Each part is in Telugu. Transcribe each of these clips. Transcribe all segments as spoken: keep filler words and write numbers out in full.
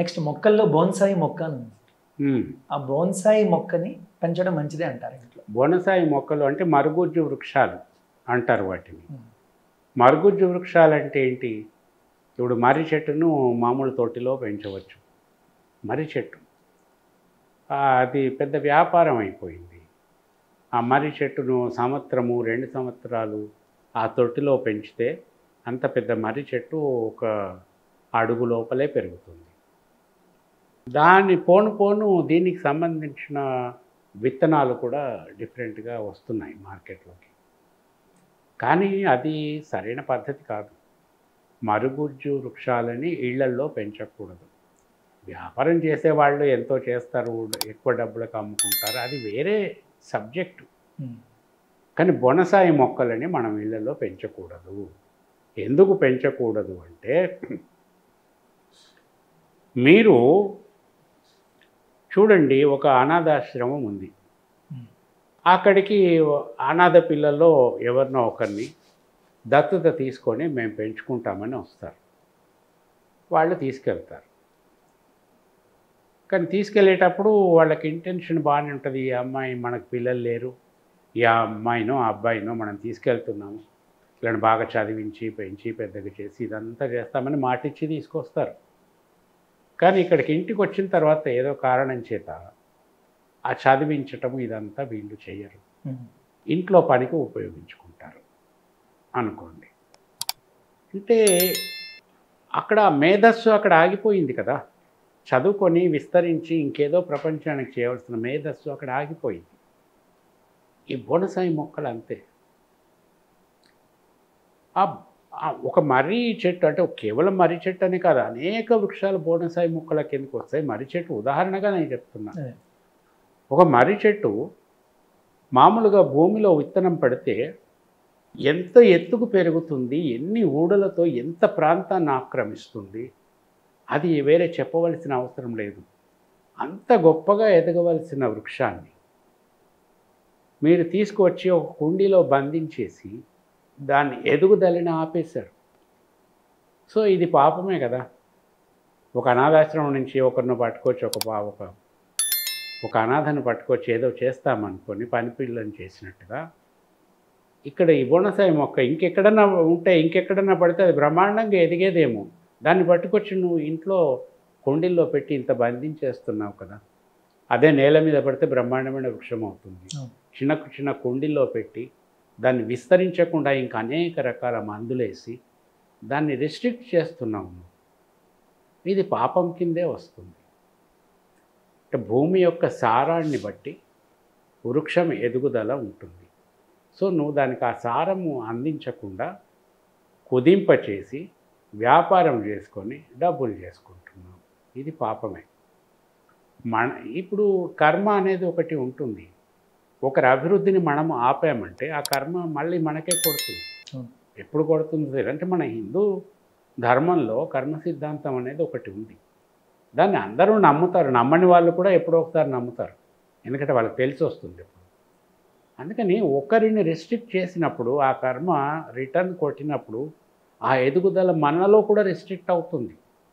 నెక్స్ట్ మొక్కల్లో బోన్సాయి మొక్క అని ఉంది. ఉమ్. ఆ బోన్సాయి మొక్కని పెంచడం మంచిదే అంటారు ఇంట్లో. బోనసాయి మొక్కలు అంటే మరుగుజ్జు వృక్షాలు అంటారు వాటిని. మరుగుజ్జు వృక్షాలు అంటే ఏంటి? ఇప్పుడు మర్రి చెట్టును మామూలు తోటిలో పెంచవచ్చు. మర్రి చెట్టు ఆ, అది పెద్ద వ్యాపారం అయిపోయింది. ఆ మర్రి చెట్టును సంవత్సరము రెండు సంవత్సరాలు ఆ తొట్టిలో పెంచితే అంత పెద్ద మర్రి చెట్టు ఒక అడుగు లోపలే పెరుగుతుంది. దాన్ని పోను పోను దీనికి సంబంధించిన విత్తనాలు కూడా డిఫరెంట్గా వస్తున్నాయి మార్కెట్లోకి. కానీ అది సరైన పద్ధతి కాదు. మరుగుజ్జు వృక్షాలని ఇళ్లల్లో పెంచకూడదు. వ్యాపారం చేసేవాళ్ళు ఎంతో చేస్తారు, ఎక్కువ డబ్బులకు అమ్ముకుంటారు, అది వేరే సబ్జెక్టు. కానీ బొనసాయి మొక్కలని మనం ఇళ్లలో పెంచకూడదు. ఎందుకు పెంచకూడదు అంటే, మీరు చూడండి, ఒక అనాథాశ్రమం ఉంది. అక్కడికి అనాథ పిల్లల్లో ఎవరినో ఒకరిని దత్తత తీసుకొని మేము పెంచుకుంటామని వస్తారు. వాళ్ళు తీసుకెళ్తారు. కానీ తీసుకెళ్ళేటప్పుడు వాళ్ళకి ఇంటెన్షన్ బాగానే ఉంటుంది. ఈ అమ్మాయి, మనకు పిల్లలు లేరు, ఈ అమ్మాయినో ఆ అబ్బాయినో మనం తీసుకెళ్తున్నాము, వీళ్ళని బాగా చదివించి పెంచి పెద్దగా చేసి ఇదంతా చేస్తామని మాటిచ్చి తీసుకొస్తారు. కానీ ఇక్కడికి ఇంటికి వచ్చిన తర్వాత ఏదో కారణం చేత ఆ చదివించటము ఇదంతా వీళ్ళు చేయరు, ఇంట్లో పనికి ఉపయోగించుకుంటారు అనుకోండి. అంటే అక్కడ మేధస్సు అక్కడ ఆగిపోయింది కదా. చదువుకొని విస్తరించి ఇంకేదో ప్రపంచానికి చేయవలసిన మేధస్సు అక్కడ ఆగిపోయింది. ఈ బోనసాయి మొక్కలు అంతే. ఒక మర్రి చెట్టు అంటే కేవలం మర్రి చెట్టు అని కాదు, అనేక వృక్షాలు బోనసాయి మొక్కల కిందకి వస్తాయి. మర్రి చెట్టు ఉదాహరణగా నేను చెప్తున్నా. ఒక మర్రి చెట్టు మామూలుగా భూమిలో విత్తనం పడితే ఎంత ఎత్తుకు పెరుగుతుంది, ఎన్ని ఊడలతో ఎంత ప్రాంతాన్ని ఆక్రమిస్తుంది, అది వేరే చెప్పవలసిన అవసరం లేదు. అంత గొప్పగా ఎదగవలసిన వృక్షాన్ని మీరు తీసుకువచ్చి ఒక కుండీలో బంధించేసి దాన్ని ఎదుగుదలని ఆపేశారు. సో ఇది పాపమే కదా. ఒక అనాథాశ్రమం నుంచి ఒకరిని పట్టుకొచ్చి ఒక ఒక ఒక అనాథను పట్టుకొచ్చి ఏదో చేస్తామనుకొని పని పిల్లని చేసినట్టుగా ఇక్కడ ఈ బోనసాయి మొక్క ఇంకెక్కడన్నా ఉంటే, ఇంకెక్కడన్నా పడితే అది బ్రహ్మాండంగా ఎదిగేదేమో. దాన్ని పట్టుకొచ్చి నువ్వు ఇంట్లో కుండీల్లో పెట్టి ఇంత బంధించేస్తున్నావు కదా. అదే నేల మీద పడితే బ్రహ్మాండమైన వృక్షం అవుతుంది. చిన్న చిన్న కుండీల్లో పెట్టి దాన్ని విస్తరించకుండా ఇంకా అనేక రకాల మందులేసి దాన్ని రెస్ట్రిక్ట్ చేస్తున్నావు. ఇది పాపం కిందే వస్తుంది. అంటే భూమి యొక్క సారాన్ని బట్టి వృక్షం ఎదుగుదల ఉంటుంది. సో నువ్వు దానికి ఆ సారము అందించకుండా కుదింపచేసి వ్యాపారం చేసుకొని డబ్బులు చేసుకుంటున్నావు. ఇది పాపమే. మన ఇప్పుడు కర్మ అనేది ఒకటి ఉంటుంది. ఒకరి అభివృద్ధిని మనం ఆపామంటే ఆ కర్మ మళ్ళీ మనకే కొడుతుంది. ఎప్పుడు కొడుతుంది అంటే మన హిందూ ధర్మంలో కర్మ సిద్ధాంతం అనేది ఒకటి ఉంది. దాన్ని అందరూ నమ్ముతారు. నమ్మని వాళ్ళు కూడా ఎప్పుడో ఒకసారి నమ్ముతారు, ఎందుకంటే వాళ్ళకి తెలిసి వస్తుంది. అందుకని ఒకరిని రెస్ట్రిక్ట్ చేసినప్పుడు ఆ కర్మ రిటర్న్ కొట్టినప్పుడు ఆ ఎదుగుదల మనలో కూడా రెస్ట్రిక్ట్ అవుతుంది.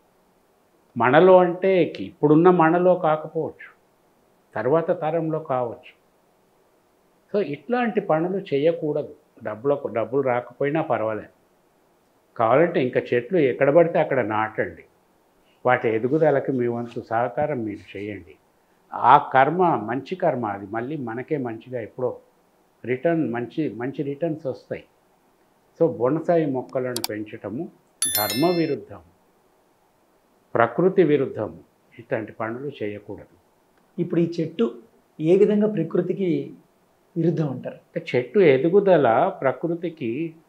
మనలో అంటే ఇప్పుడున్న మనలో కాకపోవచ్చు, తర్వాత తరంలో కావచ్చు. సో ఇట్లాంటి పనులు చేయకూడదు. డబ్బులకు డబ్బులు రాకపోయినా పర్వాలేదు. కావాలంటే ఇంకా చెట్లు ఎక్కడ పడితే అక్కడ నాటండి. వాటి ఎదుగుదలకి మీ వంతు సహకారం మీరు చేయండి. ఆ కర్మ మంచి కర్మ, అది మళ్ళీ మనకే మంచిగా ఎప్పుడో రిటర్న్ మంచి మంచి రిటర్న్స్ వస్తాయి. సో బోనసాయి మొక్కలను పెంచటము ధర్మ విరుద్ధం, ప్రకృతి విరుద్ధం. ఇట్లాంటి పనులు చేయకూడదు. ఇప్పుడు ఈ చెట్టు ఏ విధంగా ప్రకృతికి విరుద్ధం అంటారు? చెట్టు ఎదుగుదల ప్రకృతికి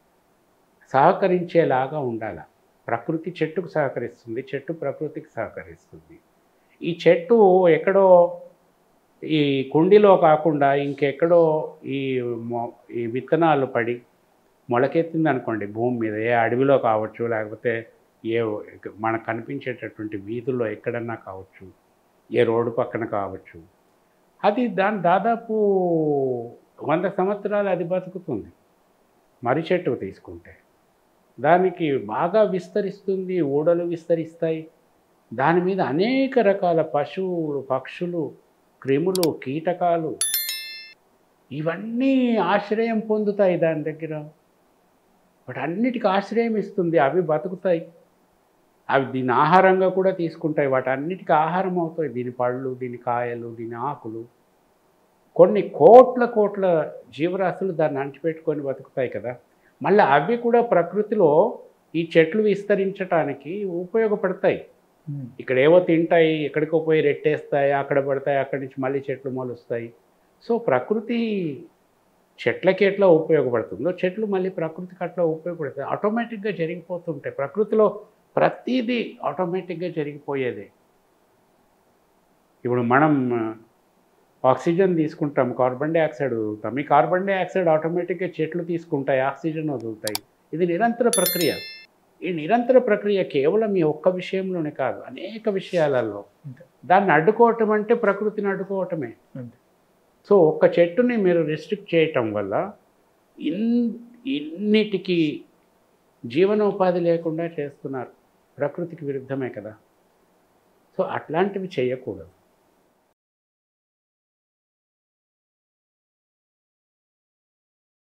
సహకరించేలాగా ఉండాలి. ప్రకృతి చెట్టుకు సహకరిస్తుంది, చెట్టు ప్రకృతికి సహకరిస్తుంది. ఈ చెట్టు ఎక్కడో ఈ కుండీలో కాకుండా ఇంకెక్కడో ఈ మొ ఈ విత్తనాలు పడి మొలకెత్తింది అనుకోండి భూమి మీద, ఏ అడవిలో కావచ్చు, లేకపోతే ఏ మనకు కనిపించేటటువంటి వీధుల్లో ఎక్కడన్నా కావచ్చు, ఏ రోడ్డు పక్కన కావచ్చు, అది దాని దాదాపు వంద సంవత్సరాలు అది బతుకుతుంది. మర్రి చెట్టు తీసుకుంటే దానికి బాగా విస్తరిస్తుంది, ఊడలు విస్తరిస్తాయి, దాని మీద అనేక రకాల పశువులు, పక్షులు, క్రిములు, కీటకాలు ఇవన్నీ ఆశ్రయం పొందుతాయి దాని దగ్గర. వాటన్నిటికి ఆశ్రయం ఇస్తుంది, అవి బతుకుతాయి, అవి దీని ఆహారంగా కూడా తీసుకుంటాయి, వాటన్నిటికీ ఆహారం అవుతాయి. దీని పళ్ళు, దీని కాయలు, దీని ఆకులు, కొన్ని కోట్ల కోట్ల జీవరాశులు దాన్ని అంటిపెట్టుకొని బతుకుతాయి కదా. మళ్ళీ అవి కూడా ప్రకృతిలో ఈ చెట్లు విస్తరించడానికి ఉపయోగపడతాయి. ఇక్కడ ఏవో తింటాయి, ఎక్కడికో పోయి రెట్టేస్తాయి, అక్కడ పడతాయి, అక్కడి నుంచి మళ్ళీ చెట్లు మొలుస్తాయి. సో ప్రకృతి చెట్లకి ఎట్లా ఉపయోగపడుతుందో చెట్లు మళ్ళీ ప్రకృతికి అట్లా ఉపయోగపడతాయి. ఆటోమేటిక్గా జరిగిపోతుంటాయి. ప్రకృతిలో ప్రతిదీ ఆటోమేటిక్గా జరిగిపోయేదే. ఇప్పుడు మనం ఆక్సిజన్ తీసుకుంటాం, కార్బన్ డైఆక్సైడ్ వదులుతాం. ఈ కార్బన్ డైఆక్సైడ్ ఆటోమేటిక్గా చెట్లు తీసుకుంటాయి, ఆక్సిజన్ వదులుతాయి. ఇది నిరంతర ప్రక్రియ. ఈ నిరంతర ప్రక్రియ కేవలం ఈ ఒక్క విషయంలోనే కాదు, అనేక విషయాలలో. దాన్ని అడ్డుకోవటం అంటే ప్రకృతిని అడ్డుకోవటమే. సో ఒక్క చెట్టుని మీరు రిస్ట్రిక్ట్ చేయటం వల్ల ఇన్ ఇన్నిటికీ జీవనోపాధి లేకుండా చేస్తున్నారు. ప్రకృతికి విరుద్ధమే కదా. సో అట్లాంటివి చేయకూడదు.